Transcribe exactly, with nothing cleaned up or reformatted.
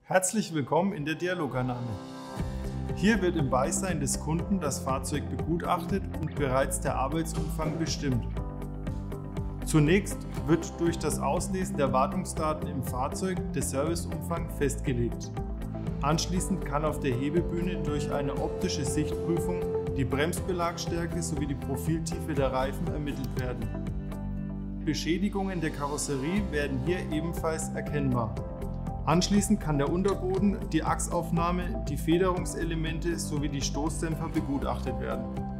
Herzlich willkommen in der Dialogannahme. Hier wird im Beisein des Kunden das Fahrzeug begutachtet und bereits der Arbeitsumfang bestimmt. Zunächst wird durch das Auslesen der Wartungsdaten im Fahrzeug der Serviceumfang festgelegt. Anschließend kann auf der Hebebühne durch eine optische Sichtprüfung die Bremsbelagstärke sowie die Profiltiefe der Reifen ermittelt werden. Beschädigungen der Karosserie werden hier ebenfalls erkennbar. Anschließend kann der Unterboden, die Achsaufnahme, die Federungselemente sowie die Stoßdämpfer begutachtet werden.